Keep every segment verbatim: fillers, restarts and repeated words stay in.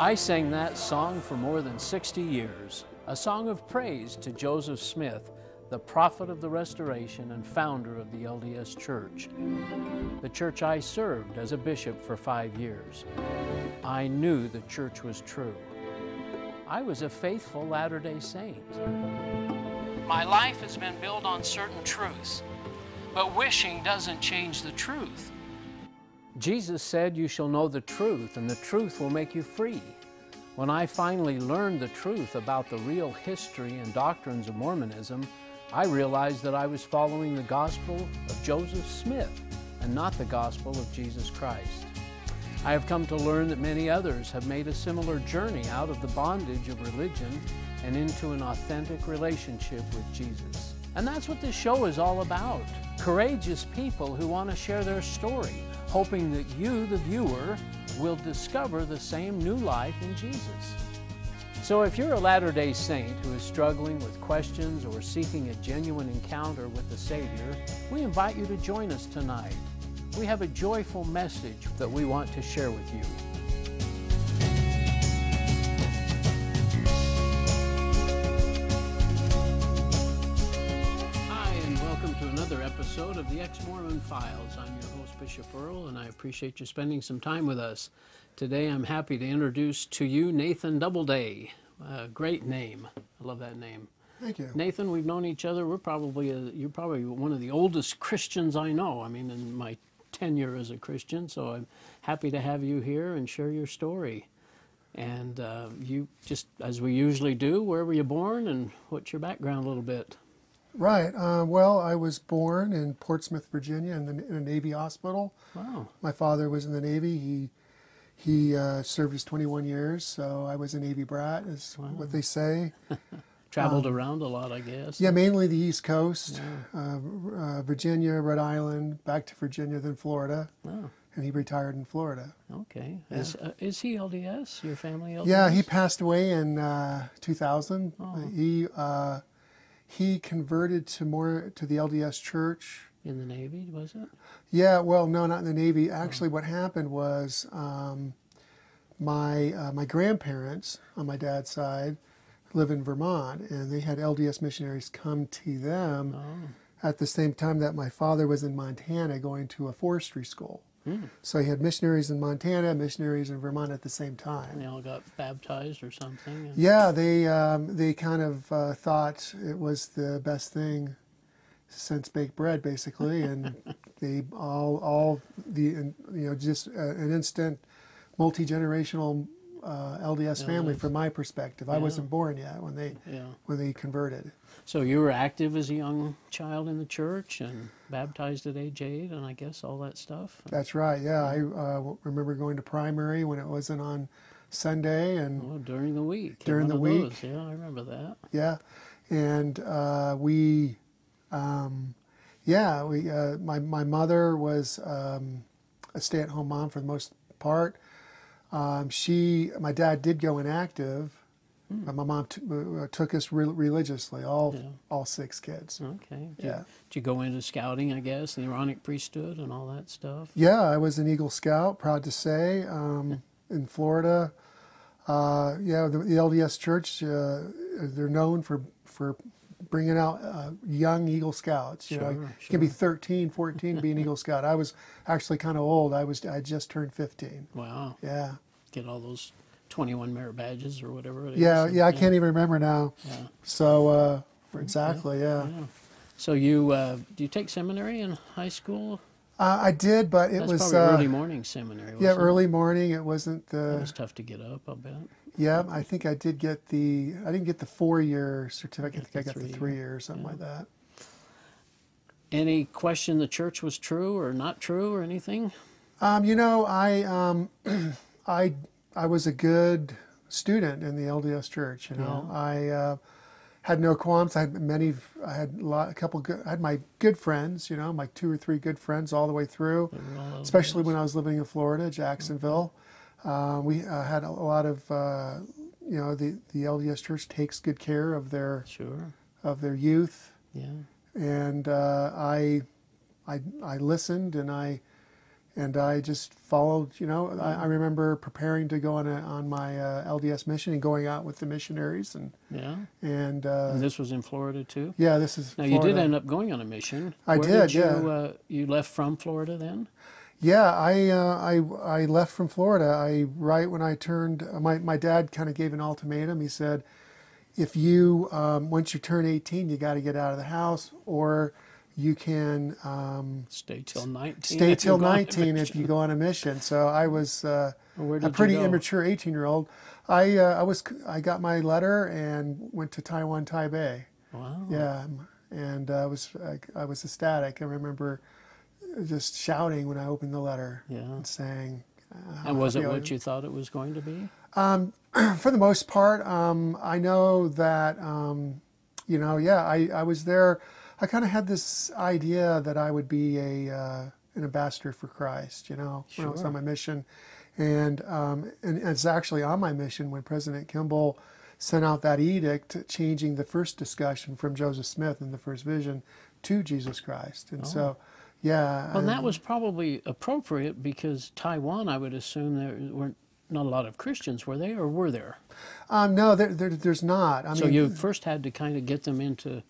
I sang that song for more than sixty years, a song of praise to Joseph Smith, the prophet of the Restoration and founder of the L D S Church, the church I served as a bishop for five years. I knew the church was true. I was a faithful Latter-day Saint. My life has been built on certain truths, but wishing doesn't change the truth. Jesus said, "You shall know the truth, and the truth will make you free." When I finally learned the truth about the real history and doctrines of Mormonism, I realized that I was following the gospel of Joseph Smith and not the gospel of Jesus Christ. I have come to learn that many others have made a similar journey out of the bondage of religion and into an authentic relationship with Jesus. And that's what this show is all about. Courageous people who want to share their story, hoping that you, the viewer, will discover the same new life in Jesus. So if you're a Latter-day Saint who is struggling with questions or seeking a genuine encounter with the Savior, we invite you to join us tonight. We have a joyful message that we want to share with you. Hi, and welcome to another episode of the Ex-Mormon Files. I'm your host, Bishop Earl, and I appreciate you spending some time with us. Today I'm happy to introduce to you Nathan Doubleday. A great name. I love that name. Thank you. Nathan, we've known each other. We're probably, a, you're probably one of the oldest Christians I know. I mean, in my tenure as a Christian, so I'm happy to have you here and share your story. And uh, you, just as we usually do, where were you born and what's your background a little bit? Right. Uh, well, I was born in Portsmouth, Virginia, in, the, in a Navy hospital. Wow. My father was in the Navy. He he uh, served his twenty-one years, so I was a Navy brat, is wow. what they say. Traveled um, around a lot, I guess. Yeah, mainly the East Coast, yeah. uh, uh, Virginia, Rhode Island, back to Virginia, then Florida. Oh. And he retired in Florida. Okay. Yeah. Is, uh, is he L D S, your family L D S? Yeah, he passed away in uh, two thousand. Oh. He uh, he converted to more to the L D S Church. In the Navy, was it? Yeah, well, no, not in the Navy. Actually, oh. what happened was um, my uh, my grandparents on my dad's side live in Vermont, and they had L D S missionaries come to them oh. at the same time that my father was in Montana going to a forestry school. Hmm. So he had missionaries in Montana, missionaries in Vermont at the same time. And they all got baptized or something? Yeah, they um, they kind of uh, thought it was the best thing since baked bread, basically, and they all all the you know just uh, an instant multi-generational uh, L D S yeah, family from my perspective. Yeah. I wasn't born yet when they yeah. when they converted. So you were active as a young child in the church and baptized at age eight, and I guess all that stuff. That's right. Yeah, I uh, remember going to primary when it wasn't on Sunday and oh, during the week. During the week, those. Yeah, I remember that. Yeah, and uh, we. Um, yeah, we. Uh, my my mother was um, a stay-at-home mom for the most part. Um, she, my dad did go inactive. Hmm. But my mom t uh, took us re religiously, all yeah. all six kids. Okay. Did yeah. You, did you go into scouting, I guess, the Aaronic priesthood and all that stuff? Yeah, I was an Eagle Scout, proud to say, um, in Florida. Uh, yeah, the, the L D S Church, uh, they're known for for. bringing out uh, young Eagle Scouts. You sure, know, sure. you can be thirteen, fourteen, be an Eagle Scout. I was actually kind of old. I was I just turned fifteen. Wow. Yeah. Get all those twenty-one merit badges or whatever it is. Yeah, yeah. I can't even remember now. Yeah. So uh, exactly, yeah. yeah. So you uh, do you take seminary in high school? Uh, I did, but it That's was probably uh, early morning seminary. Yeah, wasn't early it? morning. It wasn't the. It was tough to get up, I'll bet. Yeah, I think I did get the, I didn't get the four-year certificate, I think I got three the three-year or something yeah. like that. Any question the church was true or not true or anything? Um, you know, I, um, I, I was a good student in the L D S Church, you know. Yeah. I uh, had no qualms. I had many, I had a, lot, a couple good, I had my good friends, you know, my two or three good friends all the way through, especially when I was living in Florida, Jacksonville. Okay. Uh, we uh, had a lot of, uh, you know, the, the L D S Church takes good care of their sure. of their youth. Yeah. And uh, I, I, I listened, and I, and I just followed. You know, I, I remember preparing to go on a, on my uh, L D S mission and going out with the missionaries, and Yeah. and, uh, And this was in Florida too? yeah, this is Now, Florida. you did end up going on a mission. I Where did, did you, yeah. Uh, you left from Florida then? Yeah, I, uh, I, I left from Florida. I right when I turned, my, my dad kind of gave an ultimatum. He said, if you, um, once you turn eighteen, you got to get out of the house, or you can um, Stay till nineteen. stay if till you go on a nineteen if mission. you go on a mission. So I was uh, Where a did pretty you go? immature eighteen-year-old. I, uh, I was, I got my letter and went to Taiwan, Taipei. Wow. Yeah, and uh, I was, I, I was ecstatic. I remember just shouting when I opened the letter Yeah. and saying. Uh, And was it you know, what you thought it was going to be? Um, for the most part, um, I know that, um, you know, yeah, I, I was there. I kind of had this idea that I would be a uh, an ambassador for Christ, you know, when I was Sure. on my mission. And, um, and it's actually on my mission when President Kimball sent out that edict changing the first discussion from Joseph Smith in the first vision to Jesus Christ. And Oh. so, yeah. Well, and that um, was probably appropriate because Taiwan, I would assume there weren't not a lot of Christians, were they, or were there? Um, no, there, there, there's not. I so mean, you first had to kind of get them into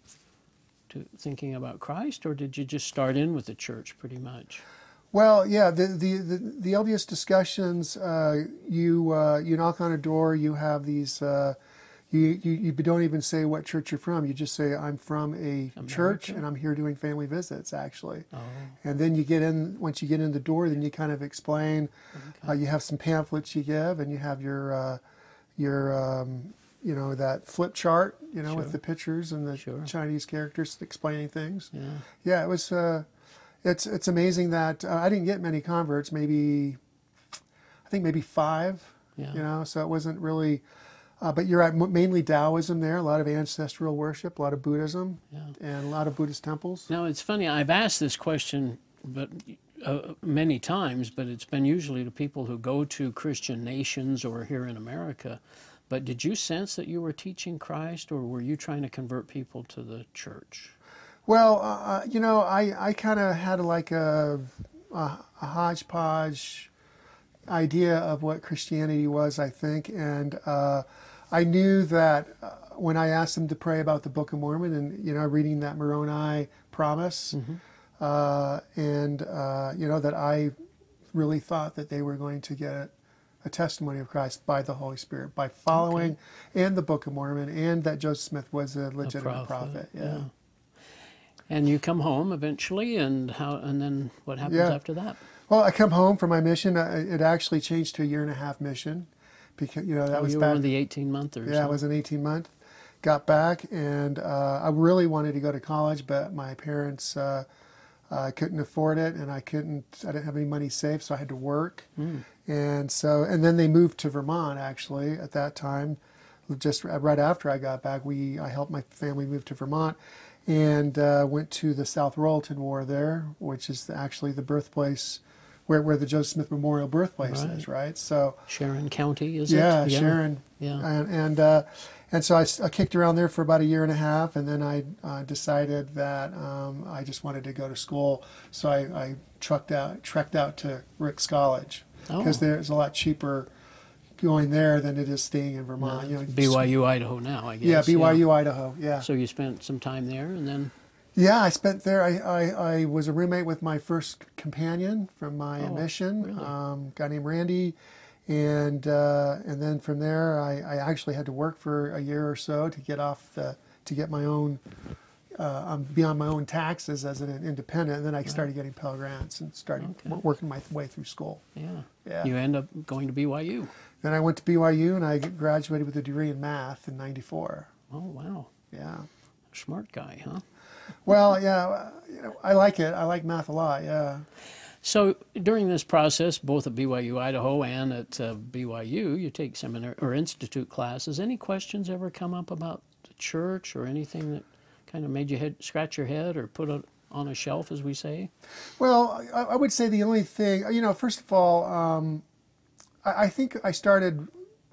to thinking about Christ, or did you just start in with the church pretty much? Well, yeah, the the the, the L D S discussions. Uh, you uh, you knock on a door. You have these. Uh, you, you you don't even say what church you're from. You just say I'm from a church America? and I'm here doing family visits. Actually, Oh, and then you get in. Once you get in the door, then you kind of explain. Uh, you have some pamphlets you give, and you have your uh, your um, you know that flip chart. You know Sure. with the pictures and the Sure. Chinese characters explaining things. yeah. Yeah, it was. Uh, it's it's amazing that uh, I didn't get many converts. Maybe I think maybe five. Yeah. You know, so it wasn't really. Uh, but you're at m- mainly Taoism there. A lot of ancestral worship, a lot of Buddhism, Yeah. and a lot of Buddhist temples. Now, it's funny, I've asked this question but uh, many times, but it's been usually to people who go to Christian nations or here in America. But did you sense that you were teaching Christ, or were you trying to convert people to the church? Well, uh, you know, I, I kind of had like a, a, a hodgepodge idea of what Christianity was, I think. And uh, I knew that uh, when I asked them to pray about the Book of Mormon and, you know, reading that Moroni promise, Mm-hmm. uh, and, uh, you know, that I really thought that they were going to get a testimony of Christ by the Holy Spirit, by following and the Book of Mormon, and that Joseph Smith was a legitimate prophet. Yeah. And you come home eventually, and how? And then what happens Yeah. after that? Well, I come home from my mission. Uh, It actually changed to a year and a half mission because, you know, that Oh, was you back. were on the eighteen-month or Yeah, it was an eighteen month. Got back, and uh, I really wanted to go to college, but my parents uh, uh, couldn't afford it, and I couldn't. I didn't have any money saved, so I had to work. Mm. And so, and then they moved to Vermont. Actually, at that time, just right after I got back, we I helped my family move to Vermont, and uh, went to the South Royalton War there, which is actually the birthplace where where the Joseph Smith Memorial birthplace Right. is. Right. So. Sharon County, is Yeah, it? Sharon. Yeah. And and, uh, and so I, s- I kicked around there for about a year and a half, and then I uh, decided that um, I just wanted to go to school. So I, I trucked out, trekked out to Rick's College because Oh. there's a lot cheaper going there than it is staying in Vermont. You know, B Y U, Idaho now, I Yeah, guess. B Y U, Idaho. Yeah. So you spent some time there, and then Yeah, I spent there. I, I, I was a roommate with my first companion from my Oh, mission, really? um, a guy named Randy, and uh, and then from there, I, I actually had to work for a year or so to get off the to get my own uh, um, be on my own taxes as an independent. And then I started getting Pell Grants and started Okay. w- working my way through school. yeah, Yeah. you end up going to B Y U. Then I went to B Y U and I graduated with a degree in math in ninety-four. Oh wow, Yeah. smart guy, huh? Well, yeah, uh, you know, I like it. I like math a lot. Yeah. So during this process, both at B Y U Idaho and at uh, B Y U, you take seminar or institute classes. Any questions ever come up about the church or anything that kind of made you head, scratch your head or put it on a shelf, as we say? Well, I, I would say the only thing, you know, first of all, um, I, I think I started,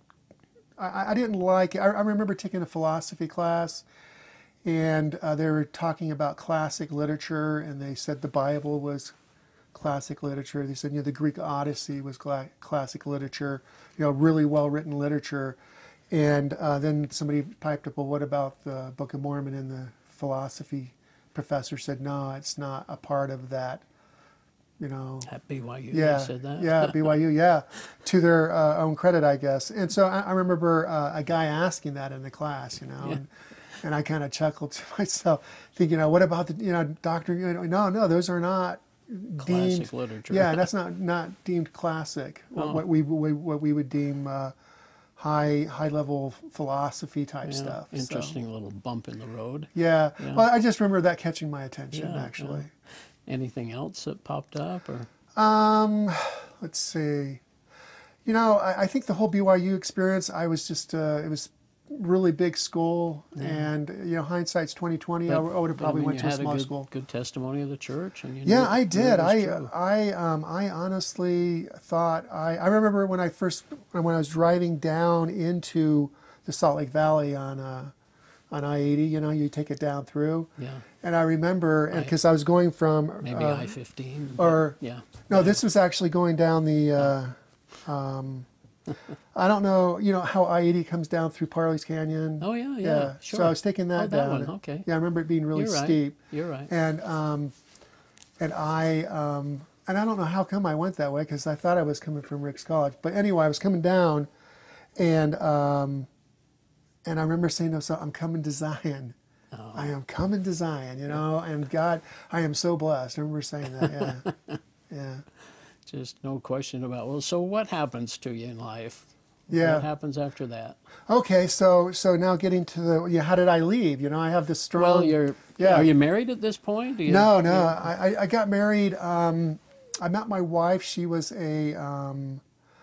I, I didn't like, I, I remember taking a philosophy class, and uh, they were talking about classic literature, and they said the Bible was classic literature. They said, you know, the Greek Odyssey was cla- classic literature, you know, really well-written literature. And uh, then somebody piped up, well, what about the Book of Mormon? And the philosophy professor said, no, it's not a part of that, you know. At B Y U, Yeah, they said that? yeah, B Y U, yeah, to their uh, own credit, I guess. And so I, I remember uh, a guy asking that in the class, you know, Yeah. and, and I kind of chuckled to myself, thinking, you know, what about the, you know, doctor, you know, no, no, those are not Classic deemed, literature. yeah, that's not, not deemed classic, what, Oh. what we, we what we would deem uh, high high level philosophy type Yeah, stuff. So, interesting little bump in the road. yeah. Yeah. Well, I just remember that catching my attention, Yeah, actually. Anything else that popped up? Or Um, let's see. You know, I, I think the whole B Y U experience, I was just, uh, it was really big school, and you know, hindsight's twenty twenty. I, w- I would have but, probably I mean, went you to a had small good, school. good testimony of the church, and you Yeah, knew, I knew did. it was I, true. I, um, I honestly thought I, I remember when I first, when I was driving down into the Salt Lake Valley on, uh, on I eighty. You know, you take it down through. Yeah, And I remember, and because I was going from maybe uh, I fifteen. or yeah, no, this was actually going down the. Uh, um, I don't know, you know how I eighty comes down through Parley's Canyon. oh yeah, yeah, sure. So I was taking that oh, that down. one, okay. Yeah, I remember it being really You're right. steep. You're right. And um, and I um, and I don't know how come I went that way, because I thought I was coming from Rick's College. But anyway, I was coming down, and um, and I remember saying to myself, "I'm coming to Zion. Oh. I am coming to Zion." You know, and God, I am so blessed. I remember saying that. Yeah, yeah, Just no question about. Well, so what happens to you in life? yeah. What happens after that? Okay, so so now getting to the, yeah, how did I leave? You know, I have this strong. Well, you're. yeah. Are you married at this point? Do you, No, no. you- I, I- I got married. Um, I met my wife. She was a, um,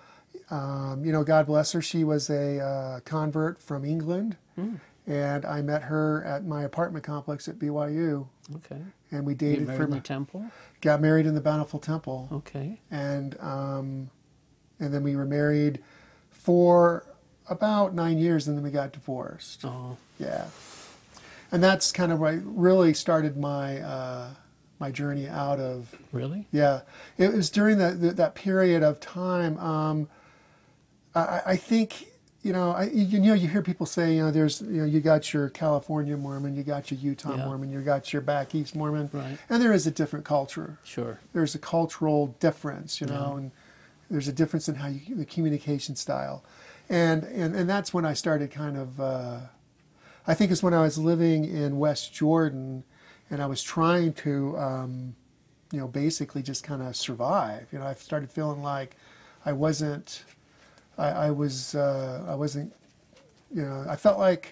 um, you know, God bless her. She was a uh, convert from England. Hmm. And I met her at my apartment complex at B Y U. Okay. And we You dated married for, in the temple. got married in the Bountiful Temple. Okay. And, um, and then we were married for about nine years, and then we got divorced. Oh, Yeah, and that's kind of what really started my uh, my journey out of. really? Yeah, it was during that that, that period of time. Um, I, I think you know, I, you know, you hear people say, you know, there's, you know, you got your California Mormon, you got your Utah Yeah. Mormon, you got your back east Mormon, Right. and there is a different culture. Sure. There's a cultural difference, you know, Yeah. and there's a difference in how you, the communication style, and and and that's when I started kind of. Uh, I think it's when I was living in West Jordan, and I was trying to, um, you know, basically just kind of survive. You know, I started feeling like I wasn't. I, I was. Uh, I wasn't. You know, I felt like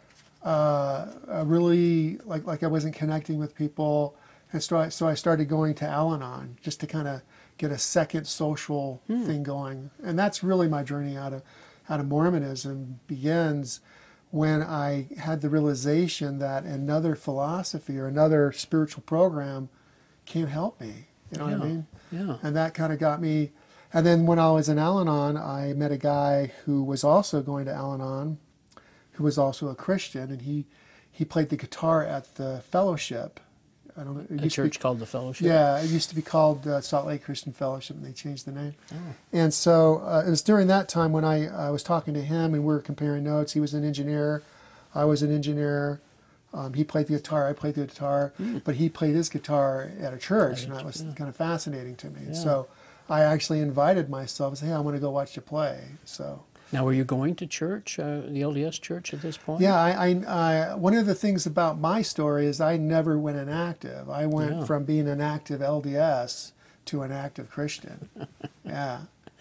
uh, I really like like I wasn't connecting with people, and so I, so I started going to Al-Anon just to kind of get a second social Hmm. thing going, and that's really my journey out of out of Mormonism begins when I had the realization that another philosophy or another spiritual program can't help me. You know yeah. what I mean? Yeah. And that kind of got me. And then when I was in Al-Anon, I met a guy who was also going to Al-Anon, who was also a Christian, and he he played the guitar at the fellowship. I don't know. It A used to be- church called the Fellowship. yeah, it used to be called uh, Salt Lake Christian Fellowship, and they changed the name. Oh. And so uh, it was during that time when I uh, was talking to him, and we were comparing notes. He was an engineer, I was an engineer. Um, he played the guitar, I played the guitar, but he played his guitar at a church, At a and that ch- was yeah. kind of fascinating to me. Yeah. So I actually invited myself and said, "Hey, I want to go watch you play." So. Now, were you going to church, uh, the L D S church at this point? Yeah, I, I, I, one of the things about my story is I never went inactive. I went Yeah. from being an active L D S to an active Christian. Yeah.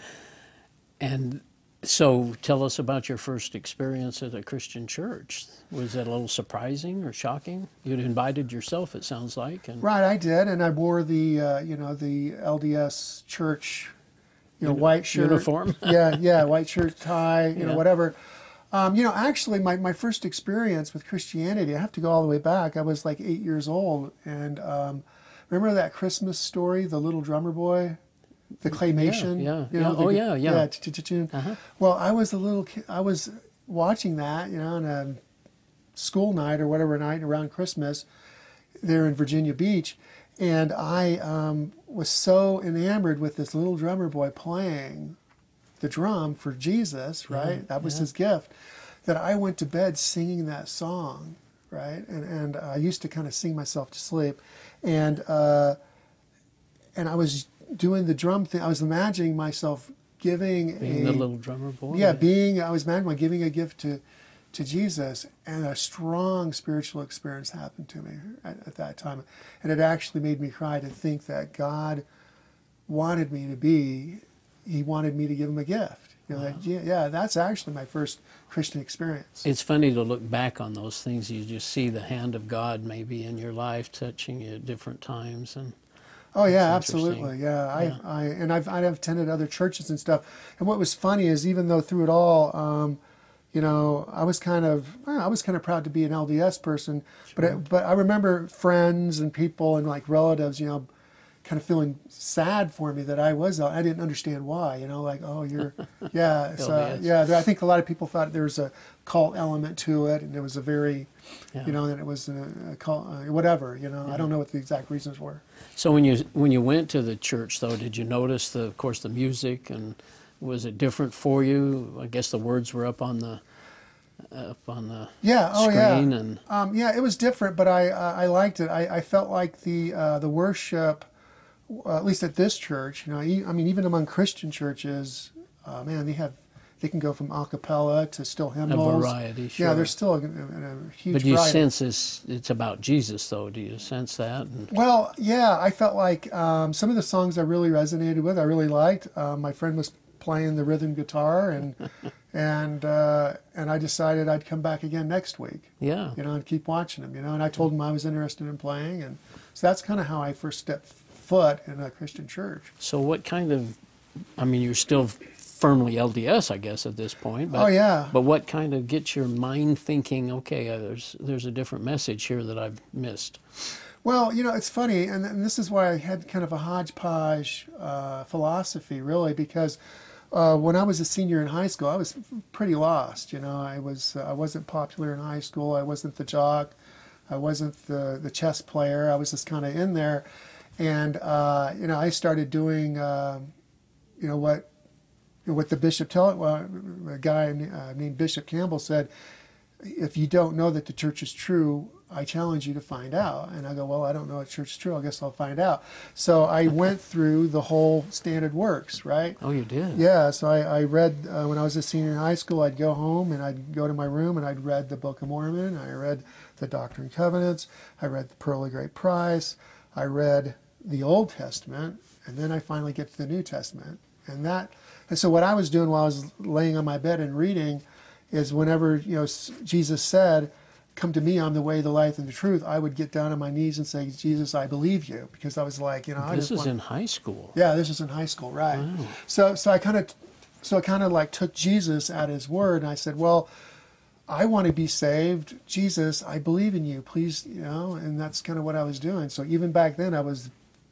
And so tell us about your first experience at a Christian church. Was that a little surprising or shocking? You'd invited yourself, it sounds like. And Right, I did, and I wore the, uh, you know, the L D S church, you know, Uni- white shirt. uniform. yeah, yeah, white shirt, tie, you Yeah. know, whatever. Um, you know, actually, my, my first experience with Christianity, I have to go all the way back. I was like eight years old, and um, remember that Christmas story, the little drummer boy, the claymation. yeah, you yeah. know, Oh, the- yeah, yeah. yeah. ch-ch-ch-tune. Uh-huh. Well, I was a little kid. I was watching that, you know, on a school night or whatever night around Christmas, there in Virginia Beach, and I um, was so enamored with this little drummer boy playing the drum for Jesus, right? Yeah, that was yeah. his gift, that I went to bed singing that song, right? And and I used to kind of sing myself to sleep, and uh, and I was doing the drum thing. I was imagining myself giving being a the little drummer boy. Yeah, being I was imagining giving a gift to to Jesus, and a strong spiritual experience happened to me at, at that time, and it actually made me cry to think that God wanted me to be. He wanted me to give him a gift. You know, wow. that, yeah, yeah, that's actually my first Christian experience. It's funny to look back on those things. You just see the hand of God maybe in your life touching you at different times. And oh yeah, absolutely. Yeah, yeah. I, I and I've I've attended other churches and stuff. And what was funny is even though through it all, um, you know, I was kind of I was kind of proud to be an L D S person. Sure. But it, but I remember friends and people and like relatives, you know, kind of feeling sad for me that I was, I didn't understand why, you know, like, oh, you're, yeah, so, yeah, I think a lot of people thought there was a cult element to it, and it was a very, yeah. you know, that it was a, a cult, uh, whatever, you know, yeah. I don't know what the exact reasons were. So when you, when you went to the church, though, did you notice, the, of course, the music, and was it different for you? I guess the words were up on the, up on the yeah, oh, screen. Yeah. And um, yeah, it was different, but I, uh, I liked it. I, I felt like the, uh, the worship, Uh, at least at this church, you know, I mean, even among Christian churches, uh, man, they have, they can go from a cappella to still hymnals. A variety, sure. Yeah, there's still a, a huge But you variety. sense it's, it's about Jesus, though. Do you sense that? And well, yeah, I felt like um, some of the songs I really resonated with, I really liked. Uh, my friend was playing the rhythm guitar, and and uh, and I decided I'd come back again next week. Yeah. You know, and keep watching him, you know, and I told him I was interested in playing, and so that's kind of how I first stepped foot in a Christian church. So what kind of, I mean, you're still firmly L D S, I guess, at this point. But, oh, yeah. But what kind of gets your mind thinking, okay, uh, there's, there's a different message here that I've missed? Well, you know, it's funny, and, and this is why I had kind of a hodgepodge uh, philosophy, really, because uh, when I was a senior in high school, I was pretty lost, you know. I, was, uh, I wasn't popular in high school. I wasn't the jock. I wasn't the, the chess player. I was just kind of in there. And, uh, you know, I started doing, uh, you know, what what the bishop told, well, a guy uh, named Bishop Campbell said, if you don't know that the church is true, I challenge you to find out. And I go, well, I don't know if church is true. I guess I'll find out. So I went through the whole standard works, right? Oh, you did? Yeah. So I, I read, uh, when I was a senior in high school, I'd go home and I'd go to my room and I'd read the Book of Mormon. I read the Doctrine and Covenants. I read the Pearl of Great Price. I read the Old Testament, and then I finally get to the New Testament. And that, and so what I was doing while I was laying on my bed and reading is whenever, you know, Jesus said, come to me, I'm the way, the life, and the truth, I would get down on my knees and say, Jesus, I believe you. Because I was like, you know, I This just is want... in high school. Yeah, this is in high school, right. Wow. So, so I kind of, so I kind of like took Jesus at his word, and I said, well, I want to be saved. Jesus, I believe in you. Please, you know, and that's kind of what I was doing. So even back then I was,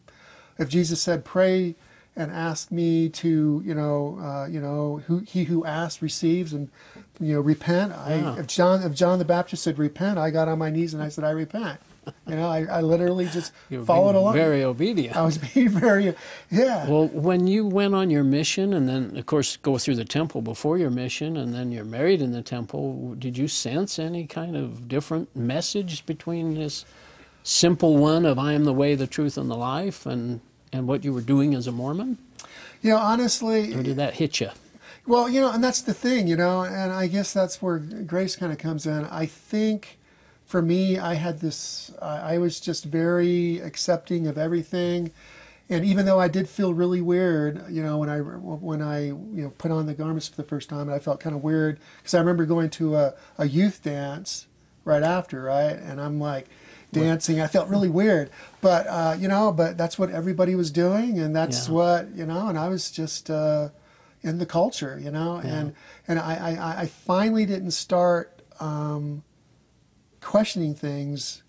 if Jesus said, pray and ask me to, you know, uh, you know, who, he who asks receives, and, you know, repent. I, yeah. if John, if John the Baptist said repent, I got on my knees and I said, I repent. You know, I, I literally just followed along. Very obedient. I was being very, yeah. Well, when you went on your mission, and then, of course, go through the temple before your mission, and then you're married in the temple, did you sense any kind of different message between this simple one of I am the way, the truth, and the life, and, and what you were doing as a Mormon? You know, honestly... Or did that hit you? Well, you know, and that's the thing, you know, and I guess that's where grace kind of comes in. I think... For me, I had this, uh, I was just very accepting of everything. And even though I did feel really weird, you know, when I, when I you know, put on the garments for the first time, I felt kind of weird. Because I remember going to a, a youth dance right after, right? And I'm like dancing. I felt really weird. But, uh, you know, but that's what everybody was doing. And that's yeah. what, you know, and I was just uh, in the culture, you know. Yeah. And, and I, I, I finally didn't start... Um, questioning things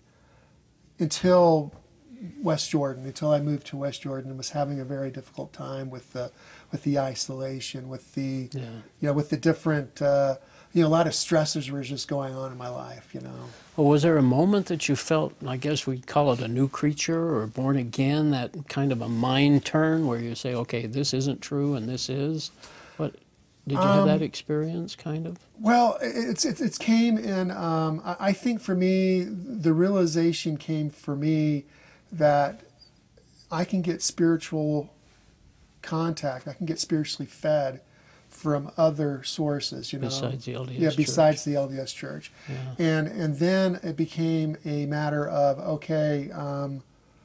until West Jordan, until I moved to West Jordan and was having a very difficult time with the with the isolation, with the yeah. you know with the different uh, you know, a lot of stressors were just going on in my life, you know. Well, was there a moment that you felt, I guess we'd call it a new creature or born again, that kind of a mind turn where you say, okay, this isn't true and this is? What, did you um, have that experience, kind of? Well, it's it's it came in, um, I think for me, the realization came for me that I can get spiritual contact, I can get spiritually fed from other sources, you know. Besides the L D S Yeah, Church. besides the L D S Church. Yeah. And and then it became a matter of, okay, um,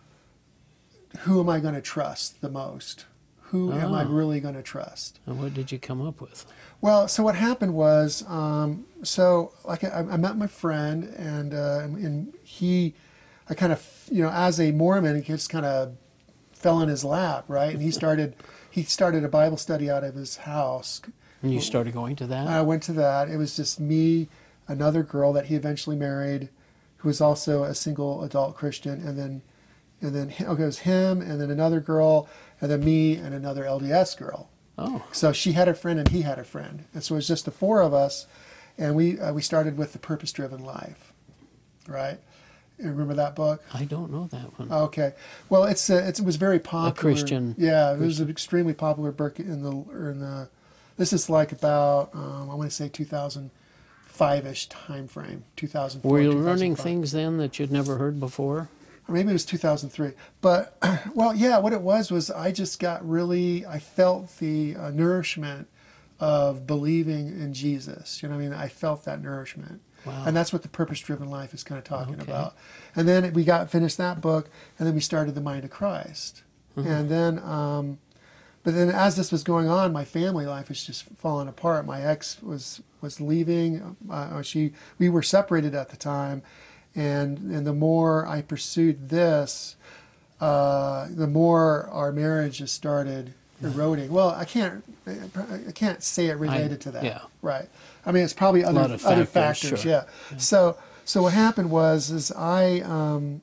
who am I going to trust the most? Who oh. am I really going to trust? And what did you come up with? Well, so what happened was, um, so like I, I met my friend, and uh, and he, I kind of, you know, as a Mormon, he just kind of fell in his lap, right? And he started, he started a Bible study out of his house. And you started going to that? I went to that. It was just me, another girl that he eventually married, who was also a single adult Christian, and then, and then okay, it was him, and then another girl, and then me, and another L D S girl. Oh. So she had a friend, and he had a friend, and so it was just the four of us, and we uh, we started with The Purpose-Driven Life, right? You remember that book? I don't know that one. Okay. Well, it's, uh, it's it was very popular. A Christian. Yeah, it Christian. was an extremely popular book in the in the. This is like about um, I want to say two thousand five-ish time frame, two thousand four. Were you learning things then that you'd never heard before? Or maybe it was two thousand three. But well, yeah, what it was was I just got really I felt the uh, nourishment of believing in Jesus. You know what I mean? I felt that nourishment. Wow. And that's what The Purpose-Driven Life is kind of talking Okay. about. And then we got finished that book, and then we started The Mind of Christ. Mm-hmm. And then, um, but then as this was going on, my family life was just falling apart. My ex was was leaving. Uh, she we were separated at the time, and and the more I pursued this, uh, the more our marriage just started eroding. Well, I can't I can't say it related I, to that. Yeah. Right. I mean, it's probably other other other factors, factors. sure. Yeah. yeah. So so what happened was is I um,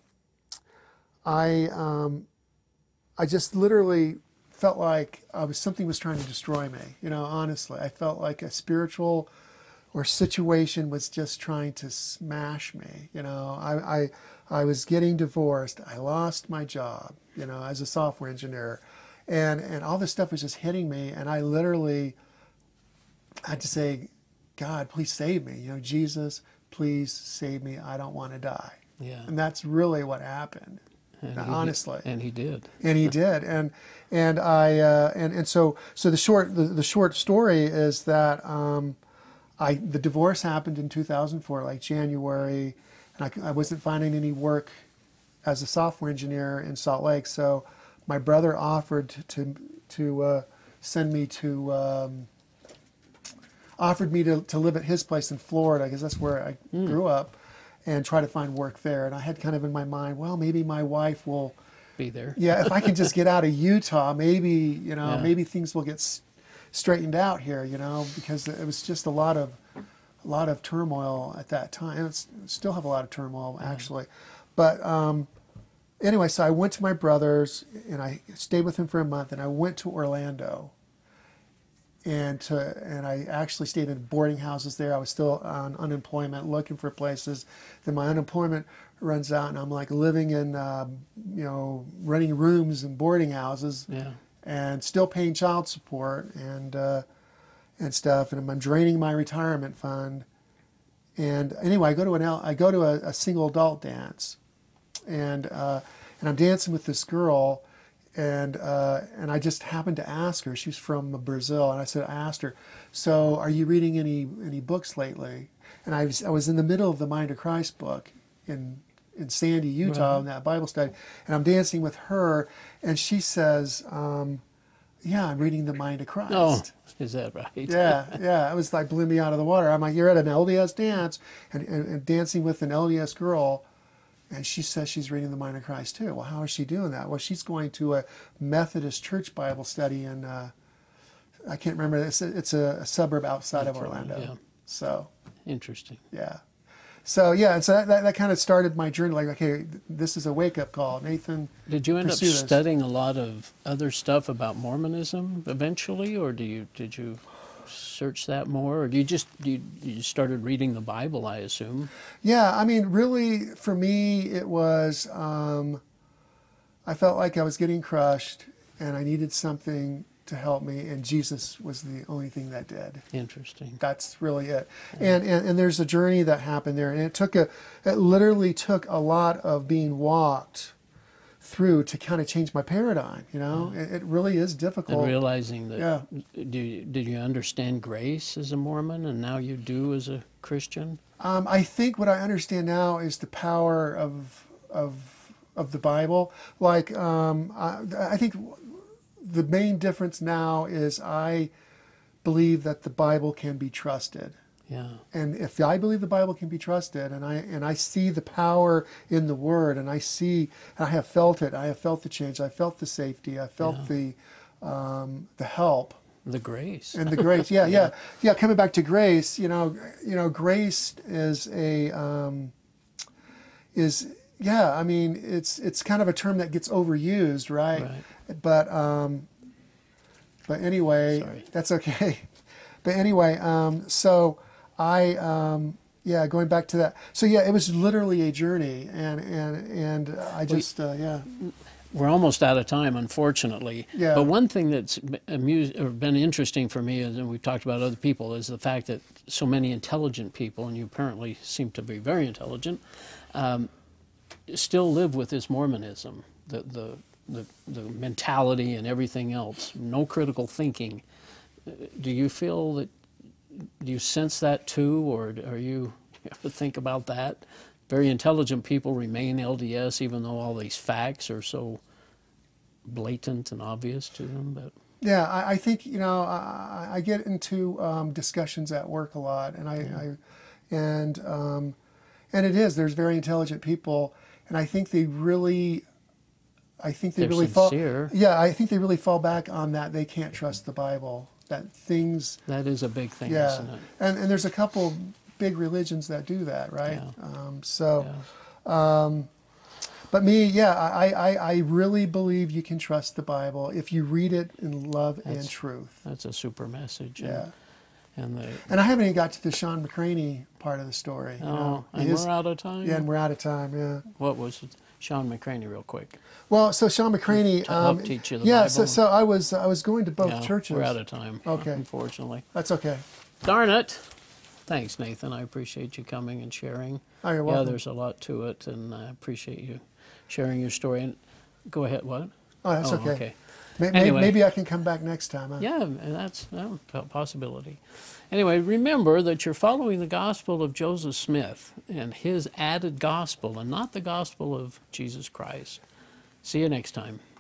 I um, I just literally felt like I was something was trying to destroy me. You know, honestly, I felt like a spiritual or situation was just trying to smash me. You know, I I I was getting divorced. I lost my job. You know, as a software engineer. And and all this stuff was just hitting me, and I literally had to say, God, please save me. You know, Jesus, please save me. I don't want to die. Yeah. And that's really what happened, And honestly. He, and he did. And he did. And and I uh, and and so so the short the, the short story is that um, I the divorce happened in two thousand four, like January, and I, I wasn't finding any work as a software engineer in Salt Lake, so my brother offered to to uh, send me to um, offered me to, to live at his place in Florida, because that's where I mm. grew up, and try to find work there. And I had kind of in my mind, well, maybe my wife will be there. Yeah, if I can just get out of Utah, maybe you know, yeah. maybe things will get s- straightened out here. You know, because it was just a lot of a lot of turmoil at that time. And it's still have a lot of turmoil actually, yeah. but. Um, Anyway, so I went to my brother's, and I stayed with him for a month, and I went to Orlando, and to, and I actually stayed in boarding houses there. I was still on unemployment, looking for places. Then my unemployment runs out, and I'm like living in, uh, you know, renting rooms in boarding houses, yeah. and still paying child support and uh, and stuff, and I'm draining my retirement fund. And anyway, I go to an I go to a, a single adult dance. And uh, and I'm dancing with this girl, and uh, and I just happened to ask her. She was from Brazil, and I said, I asked her, so are you reading any any books lately? And I was I was in the middle of the Mind of Christ book in in Sandy, Utah, right. in that Bible study, and I'm dancing with her, and she says, um, yeah, I'm reading the Mind of Christ. Oh, is that right? yeah, yeah. It was like blew me out of the water. I'm like, you're at an L D S dance, and, and, and dancing with an L D S girl. And she says she's reading the Mind of Christ too. Well, how is she doing that? Well, she's going to a Methodist church Bible study in, uh, I can't remember, it's a, it's a, a suburb outside of Orlando. Yeah. So. Interesting. Yeah. So, yeah, and so that, that, that kind of started my journey. Like, okay, this is a wake-up call. Nathan, did you end up this. studying a lot of other stuff about Mormonism eventually, or do you, did you search that more, or do you just you, you started reading the Bible, I assume? Yeah, I mean, really, for me, it was, um, I felt like I was getting crushed, and I needed something to help me, and Jesus was the only thing that did. Interesting. That's really it. And, and and there's a journey that happened there, and it took a, it literally took a lot of being walked through to kind of change my paradigm. You know, yeah. it, it really is difficult. And realizing that, yeah. do you, did you understand grace as a Mormon, and now you do as a Christian? Um, I think what I understand now is the power of of of the Bible. Like, um, I, I think the main difference now is I believe that the Bible can be trusted. Yeah. And if I believe the Bible can be trusted, and I and I see the power in the Word, and I see, and I have felt it. I have felt the change. I felt the safety. I felt yeah. the um, the help. The grace. And the grace. Yeah, yeah, yeah, yeah. Coming back to grace, you know, you know, grace is a um, is yeah. I mean, it's it's kind of a term that gets overused, right? Right. But um, but anyway, Sorry. That's okay. But anyway, um, so I um, yeah, going back to that. So yeah, it was literally a journey, and and and I just uh, yeah. We're almost out of time, unfortunately. Yeah. But one thing that's amused or been interesting for me, is, and we've talked about other people, is the fact that so many intelligent people, and you apparently seem to be very intelligent, um, still live with this Mormonism. The the The, the mentality and everything else, no critical thinking. Do you feel that, do you sense that too, or are you, you ever think about that? Very intelligent people remain L D S even though all these facts are so blatant and obvious to them. But yeah, I, I think, you know, I, I get into um, discussions at work a lot, and I, yeah. I and um, and it is, there's very intelligent people, and I think they really I think they They're really sincere. fall. Yeah, I think they really fall back on that. They can't trust the Bible. That things. That is a big thing, yeah. isn't it? And and there's a couple big religions that do that, right? Yeah. Um, so, yeah. um, but me, yeah, I, I I really believe you can trust the Bible if you read it in love That's, and truth. That's a super message. Yeah. And, and, the, and I haven't even got to the Sean McCraney part of the story. Oh, you know? and His, we're out of time? Yeah, and we're out of time, yeah. What was it? Sean McCraney, real quick. Well, so Sean McCraney, To help um, teach you the yeah. Bible. So, so I was I was going to both Yeah, churches. We're out of time. Okay. Unfortunately. That's okay. Darn it. Thanks, Nathan. I appreciate you coming and sharing. Oh, you're Yeah, welcome. there's a lot to it, and I appreciate you sharing your story. And go ahead. What? Oh, that's oh, okay. okay. Maybe, Anyway. maybe I can come back next time. Huh? Yeah, and that's oh, a possibility. Anyway, remember that you're following the gospel of Joseph Smith and his added gospel, and not the gospel of Jesus Christ. See you next time.